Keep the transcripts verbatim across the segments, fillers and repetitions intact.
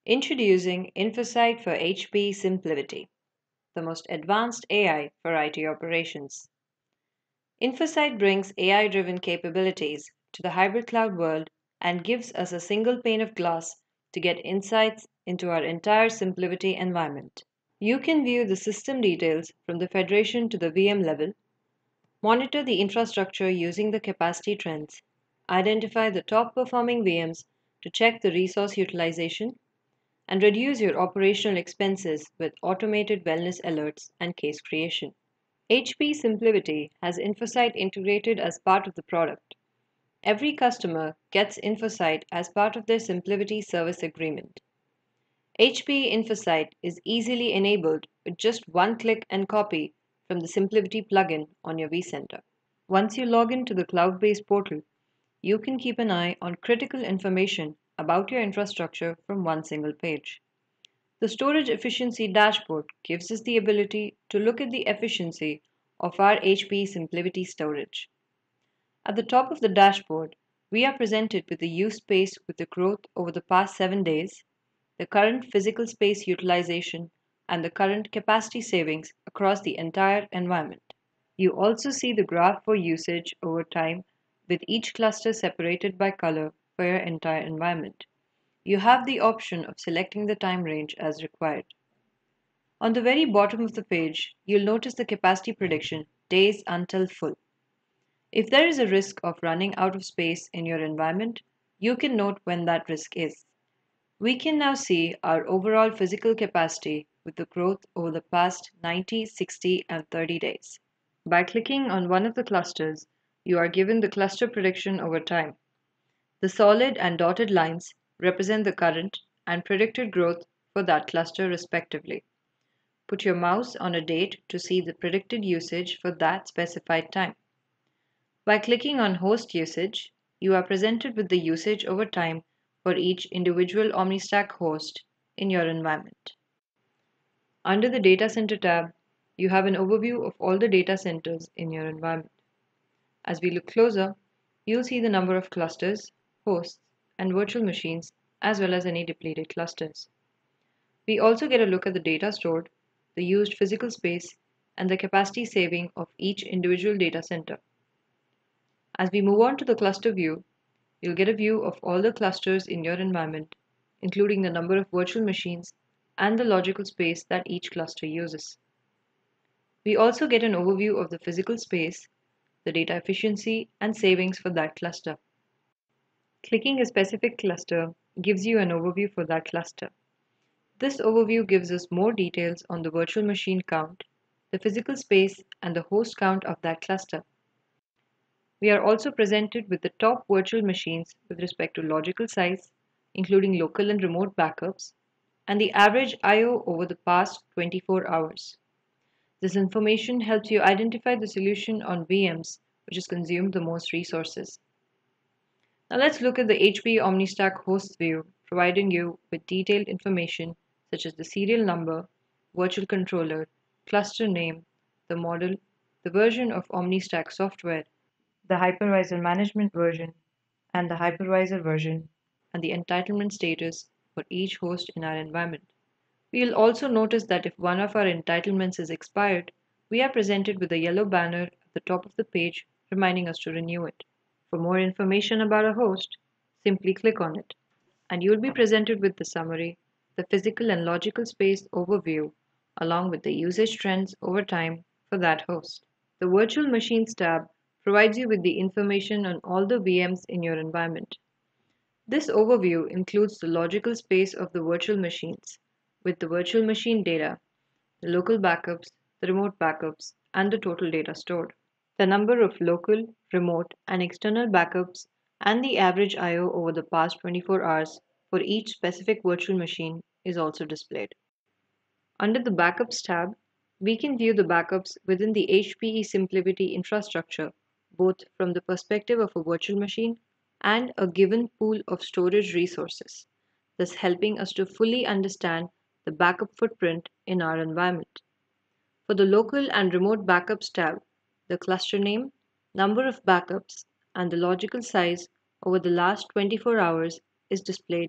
Introducing InfoSight for H P E SimpliVity, the most advanced A I for I T operations. InfoSight brings A I-driven capabilities to the hybrid cloud world and gives us a single pane of glass to get insights into our entire SimpliVity environment. You can view the system details from the federation to the V M level, monitor the infrastructure using the capacity trends, identify the top performing V Ms to check the resource utilization, and reduce your operational expenses with automated wellness alerts and case creation. H P SimpliVity has InfoSight integrated as part of the product. Every customer gets InfoSight as part of their SimpliVity service agreement. H P E InfoSight is easily enabled with just one click and copy from the SimpliVity plugin on your vCenter. Once you log into the cloud-based portal, you can keep an eye on critical information about your infrastructure from one single page. The storage efficiency dashboard gives us the ability to look at the efficiency of our H P E SimpliVity storage. At the top of the dashboard, we are presented with the use space with the growth over the past seven days, the current physical space utilization, and the current capacity savings across the entire environment. You also see the graph for usage over time with each cluster separated by color for your entire environment. You have the option of selecting the time range as required. On the very bottom of the page, you'll notice the capacity prediction, days until full. If there is a risk of running out of space in your environment, you can note when that risk is. We can now see our overall physical capacity with the growth over the past ninety, sixty, and thirty days. By clicking on one of the clusters, you are given the cluster prediction over time. The solid and dotted lines represent the current and predicted growth for that cluster respectively. Put your mouse on a date to see the predicted usage for that specified time. By clicking on host usage, you are presented with the usage over time for each individual OmniStack host in your environment. Under the Data Center tab, you have an overview of all the data centers in your environment. As we look closer, you'll see the number of clusters, hosts, and virtual machines, as well as any depleted clusters. We also get a look at the data stored, the used physical space, and the capacity saving of each individual data center. As we move on to the cluster view, you'll get a view of all the clusters in your environment, including the number of virtual machines and the logical space that each cluster uses. We also get an overview of the physical space, the data efficiency, and savings for that cluster. Clicking a specific cluster gives you an overview for that cluster. This overview gives us more details on the virtual machine count, the physical space, and the host count of that cluster. We are also presented with the top virtual machines with respect to logical size, including local and remote backups, and the average I O over the past twenty-four hours. This information helps you identify the solution on V Ms which has consumed the most resources. Now let's look at the H P E OmniStack host view, providing you with detailed information such as the serial number, virtual controller, cluster name, the model, the version of OmniStack software, the hypervisor management version, and the hypervisor version, and the entitlement status for each host in our environment. We will also notice that if one of our entitlements is expired, we are presented with a yellow banner at the top of the page reminding us to renew it. For more information about a host, simply click on it, and you will be presented with the summary, the physical and logical space overview, along with the usage trends over time for that host. The Virtual Machines tab provides you with the information on all the V Ms in your environment. This overview includes the logical space of the virtual machines, with the virtual machine data, the local backups, the remote backups, and the total data stored. The number of local, remote, and external backups, and the average I O over the past twenty-four hours for each specific virtual machine is also displayed. Under the Backups tab, we can view the backups within the H P E SimpliVity infrastructure, both from the perspective of a virtual machine and a given pool of storage resources, thus helping us to fully understand the backup footprint in our environment. For the Local and Remote Backups tab, the cluster name, number of backups, and the logical size over the last twenty-four hours is displayed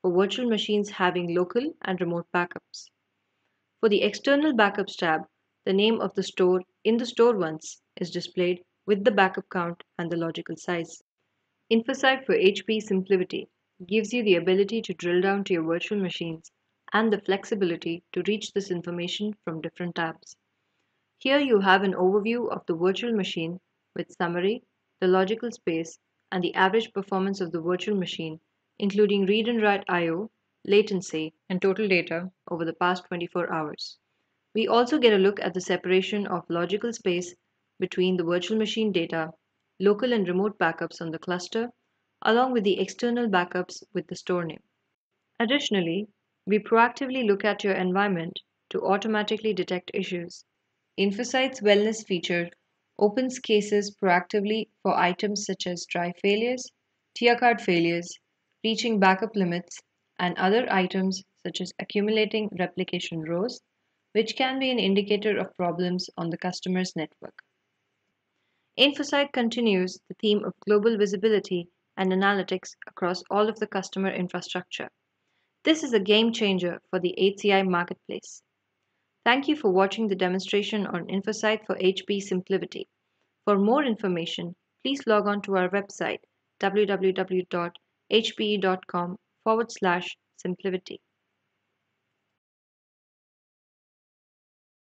for virtual machines having local and remote backups. For the External Backups tab, the name of the store in the store once is displayed with the backup count and the logical size. InfoSight for H P E SimpliVity gives you the ability to drill down to your virtual machines and the flexibility to reach this information from different tabs. Here you have an overview of the virtual machine with summary, the logical space, and the average performance of the virtual machine, including read and write I O, latency, and total data over the past twenty-four hours. We also get a look at the separation of logical space between the virtual machine data, local and remote backups on the cluster, along with the external backups with the store name. Additionally, we proactively look at your environment to automatically detect issues. InfoSight's wellness feature opens cases proactively for items such as drive failures, tier card failures, reaching backup limits, and other items such as accumulating replication rows, which can be an indicator of problems on the customer's network. InfoSight continues the theme of global visibility and analytics across all of the customer infrastructure. This is a game changer for the H C I marketplace. Thank you for watching the demonstration on InfoSight for H P E SimpliVity. For more information, please log on to our website w w w dot h p e dot com forward slash SimpliVity.